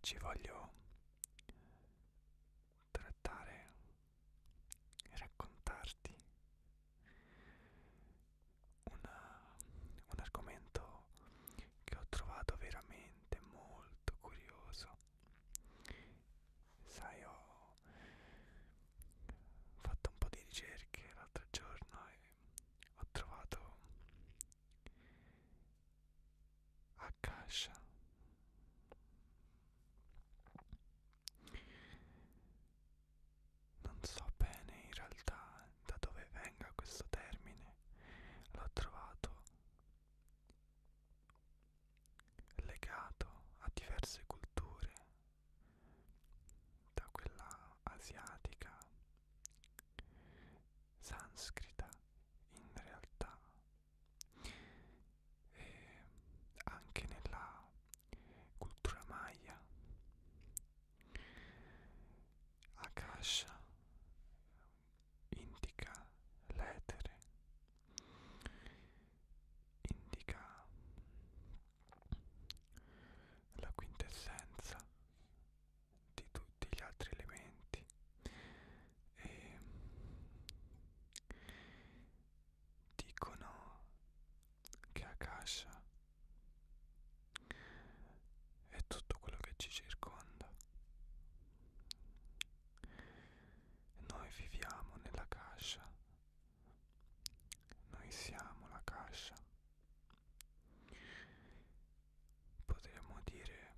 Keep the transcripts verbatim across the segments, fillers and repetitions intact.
Oggi voglio trattare e raccontarti una- un argomento che ho trovato veramente molto curioso. Sai, ho fatto un po' di ricerche l'altro giorno e ho trovato Akasha. Non so bene in realtà da dove venga questo termine, l'ho trovato legato a diverse culture, da quella asiatica, sanscrita in realtà, e anche nella cultura maya. Akasha indica l'etere, indica la quintessenza di tutti gli altri elementi e dicono che Akasha è tutto quello che ci circonda. Noi viviamo nella Akasha, noi siamo la Akasha. Potremmo dire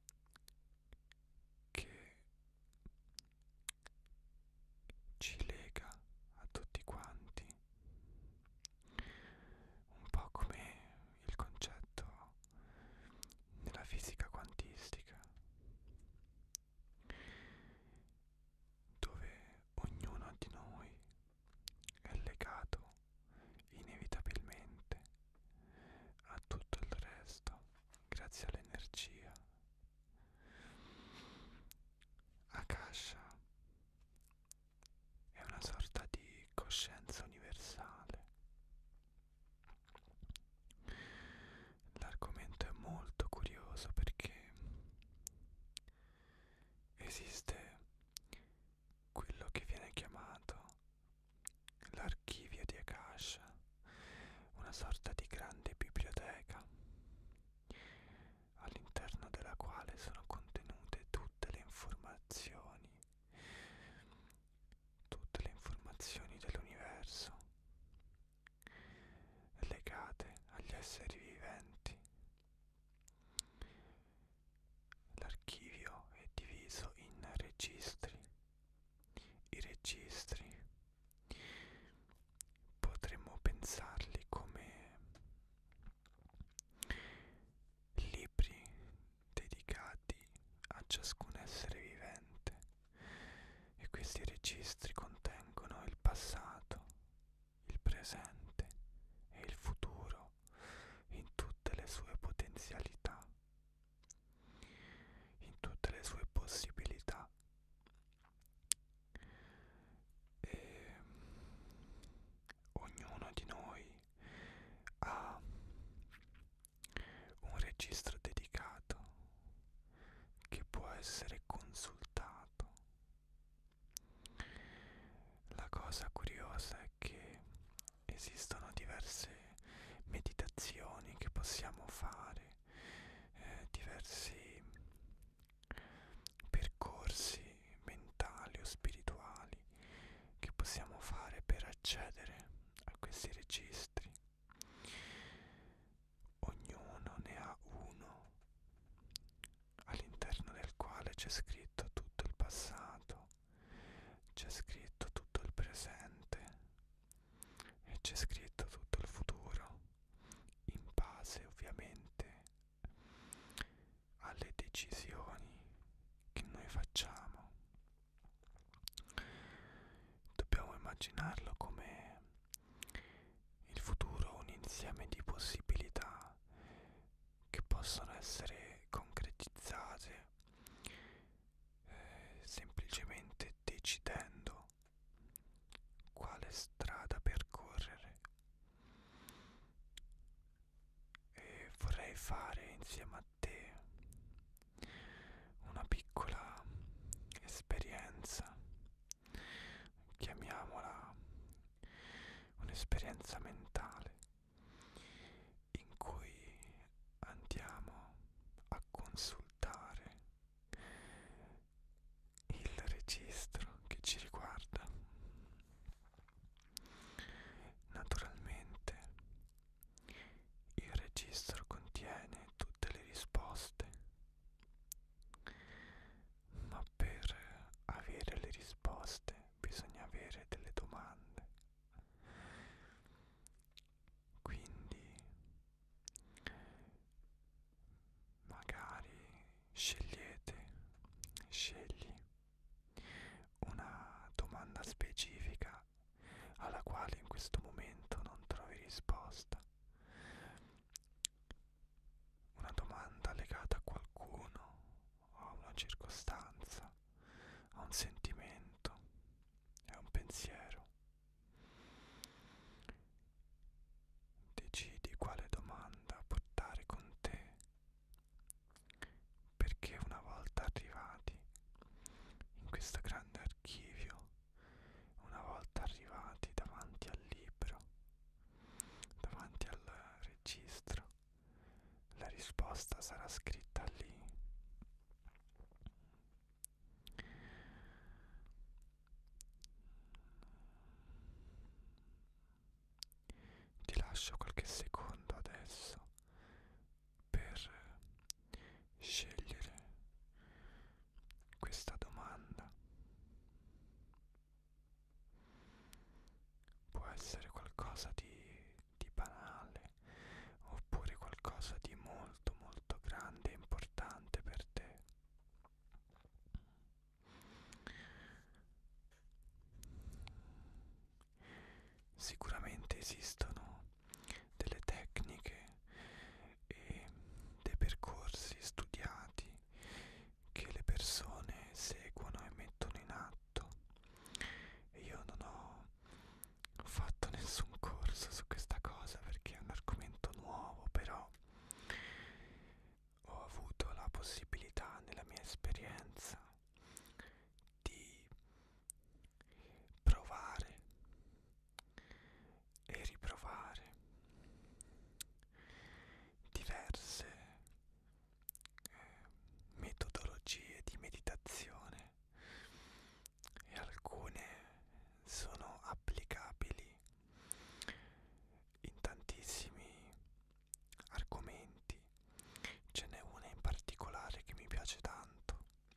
che ci lega a tutti quanti, un po' come il concetto nella fisica quantistica, dove ognuno di noi è legato inevitabilmente a tutto il resto grazie all'energia. Akasha è una sorta di coscienza universale. L'argomento è molto curioso perché esiste quello che viene chiamato l'archivio di Akasha, una sorta di grande biblioteca all'interno della quale sono contenute tutte le informazioni, tutte le informazioni dell'universo legate agli esseri viventi. L'archivio è diviso in registri. I registri potremmo pensarli come libri dedicati a ciascun essere vivente, e questi registri contengono il passato, il presente e il futuro in tutte le sue potenzialità, in tutte le sue possibilità. E ognuno di noi ha un registro dedicato che può essere consultato. La cosa curiosa è che esistono diverse meditazioni che possiamo fare, eh, diversi percorsi mentali o spirituali che possiamo fare per accedere a questi registri. Ognuno ne ha uno all'interno del quale c'è scritto tutto il passato, c'è scritto tutto il presente e c'è scritto tutto il futuro, in base ovviamente alle decisioni che noi facciamo. Dobbiamo immaginarlo come il futuro, un insieme di possibilità che possono essere concretizzate eh, semplicemente decidendo quale strada percorrere. E vorrei fare insieme a te Scegliete, scegli una domanda specifica alla quale in questo momento non trovi risposta, una domanda legata a qualcuno, a una circostanza, a un sentimento, a un pensiero. Decidi quale domanda portare con te, perché una volta arrivati in questo grande archivio, una volta arrivati davanti al libro, davanti al registro, la risposta sarà scritta lì. Ti lascio qualche secondo adesso per scegliere questa domanda. Può essere qualcosa di, di banale, oppure qualcosa di molto molto grande e importante per te. Sicuramente esistono delle tecniche e dei percorsi studiati che le persone seguono e mettono in atto, e io non ho fatto nessun corso su questa cosa perché è un argomento nuovo, però ho avuto la possibilità nella mia esperienza di provare e riprovare diverse eh, metodologie di meditazione, e alcune sono applicabili in tantissimi argomenti. Ce n'è una in particolare che mi piace tanto,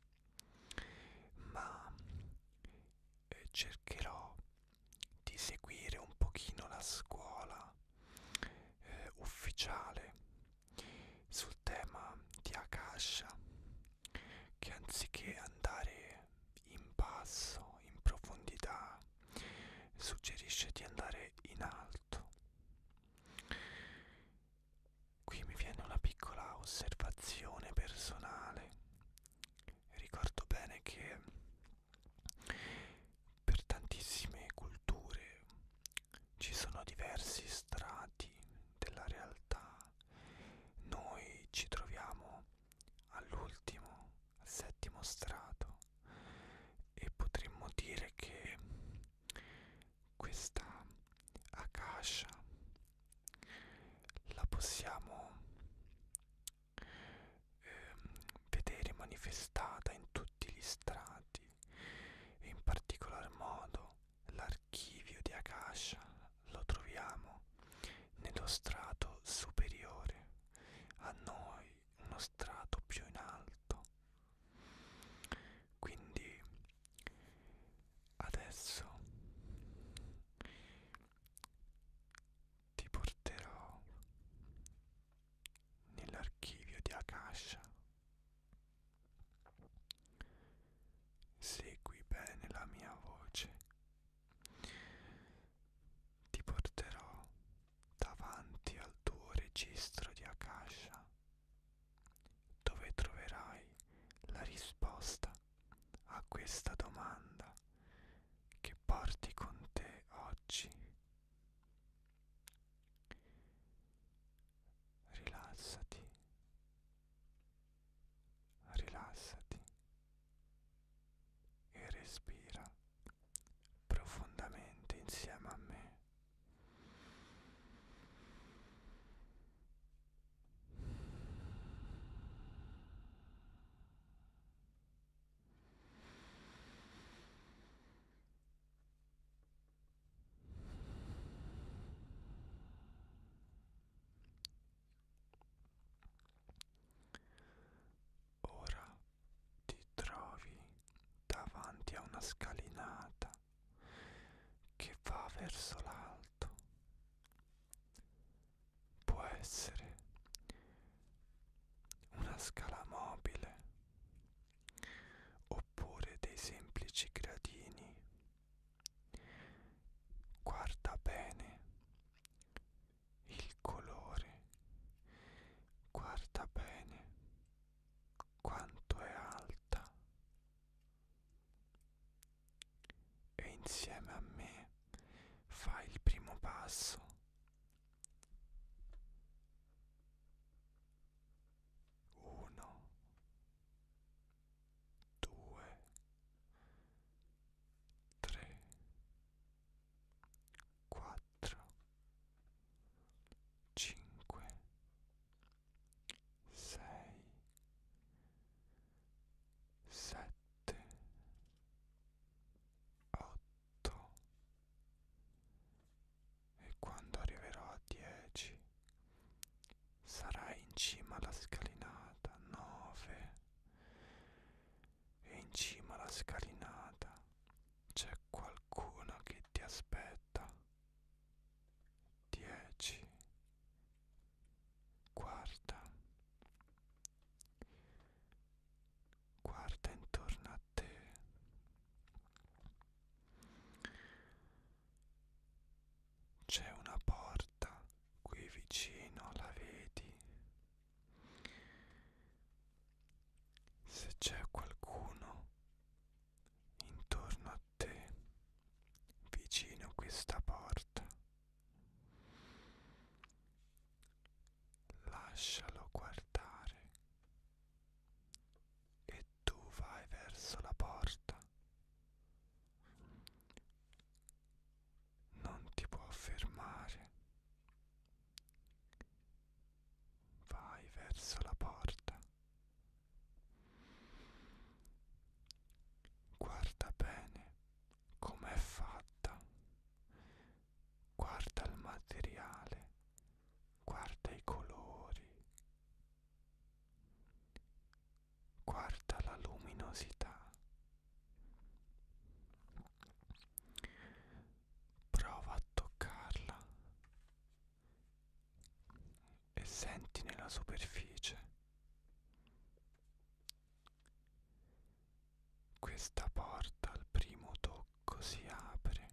ma eh, cercherò di seguire un pochino la scuola eh, ufficiale sul tema di Akasha, che anziché andare in basso, in profondità, suggerisce di andare in alto. Qui mi viene una piccola osservazione personale. Ricordo bene che per tantissime culture ci sono diversi strati della realtà. Noi ci troviamo all'ultimo, al settimo strato, e potremmo dire che questa Akasha la possiamo ehm, vedere manifestata in tutti gli strati, e in particolar modo l'archivio di Akasha lo troviamo nello strato superiore a noi, uno strato più in alto. Quindi adesso insieme a me, fai il primo passo. Uno, due, tre, quattro, cinque, sei, sette, otto, e quando arriverò a dieci sarai in cima alla scalinata. Nove, e in cima alla scalinata c'è qualcuno che ti aspetta. Dieci, guarda, guarda intorno a te. C'è una porta qui vicino, la vedi? Se c'è qualcuno intorno a te, vicino a questa porta, lascialo guardare e tu vai verso la porta. Non ti può fermare. Vai verso la porta. Guarda bene com'è fatta. Guarda il materiale. Guarda i colori. Guarda la luminosità. Prova a toccarla e senti nella superficie. Questa porta al primo tocco si apre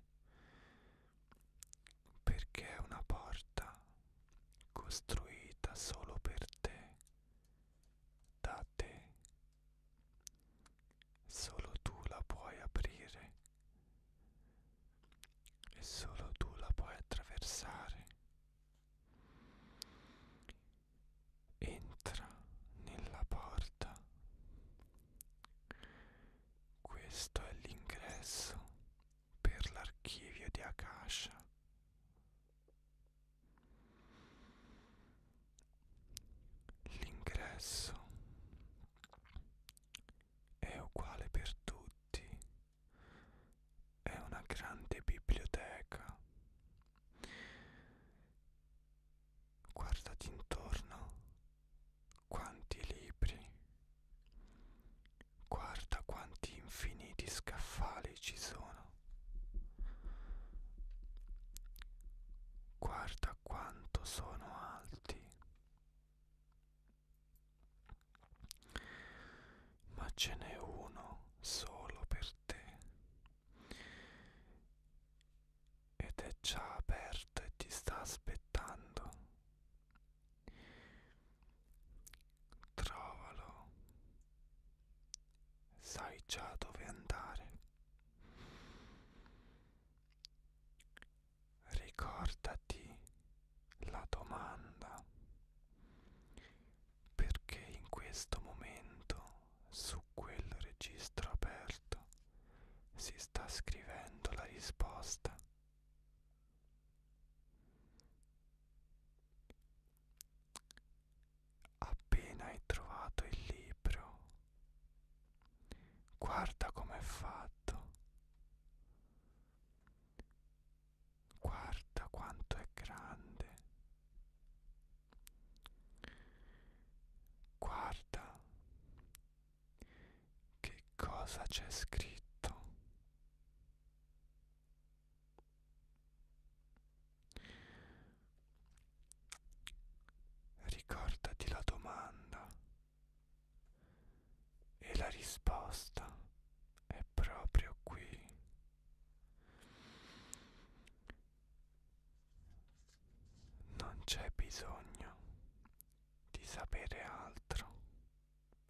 perché è una porta costruita solo per te, da te. Solo tu la puoi aprire e solo tu la puoi attraversare. Entra nella porta. Questo è l'ingresso per l'archivio di Akasha. L'ingresso è uguale per tutti. È una grande biblioteca. Guardati intorno. Quanti libri. Guarda quanti infiniti scaffali ci sono. Guarda quanto sono alti. Ma ce n'è uno solo per te. Ed è già aperto e ti sta aspettando. Trovalo. Sai già dove andare. Ricordati la domanda, perché in questo momento su quel registro aperto si sta scrivendo la risposta. Appena hai trovato il libro, guarda com'è fatto. Guarda quanto è grande. Guarda che cosa c'è scritto. Ricordati la domanda e la risposta è proprio qui. Non c'è bisogno di sapere altro.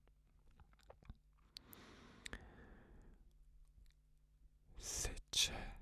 Se c'è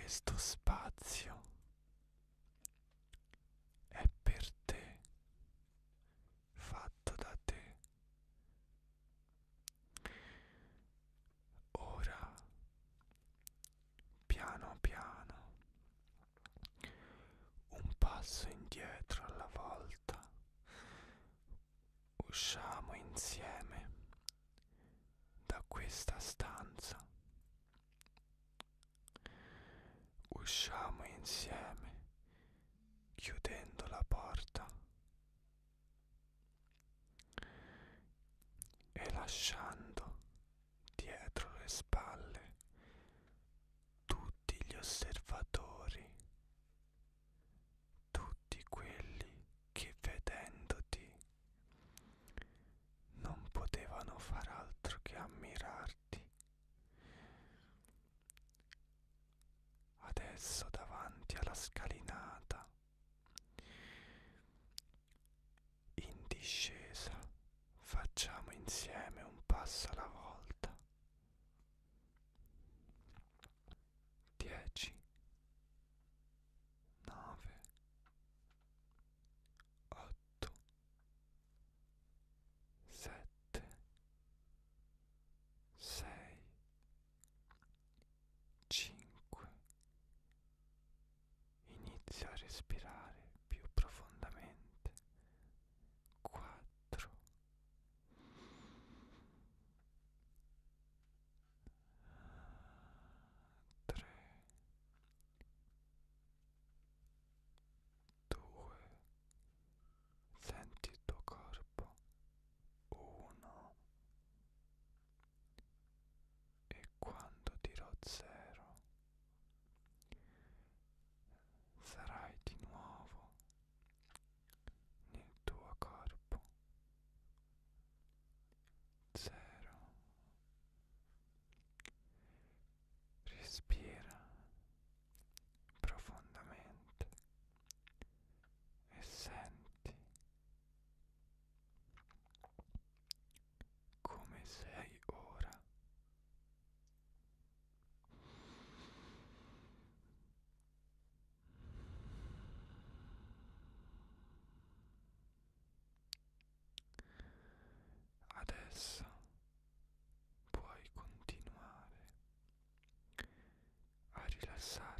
Questo spazio è per te, fatto da te. Ora, piano piano, un passo indietro alla volta, usciamo insieme da questa stanza. Usciamo insieme, chiudendo la porta e lasciando dietro le spalle tutti gli osservatori, tutti quelli che vedendoti non potevano far altro che ammirarti. Adesso davanti alla scalinata, in discesa, facciamo insieme un passo alla volta. Dieci, nove, otto, sette, sei, cinque. Inizia a respirare più profondamente. Quattro, tre, due, senti il tuo corpo. Uno, e quando dirò zero, sarai di nuovo nel tuo corpo. Zero. Respira profondamente e senti come sei ora. Adesso puoi continuare a rilassarti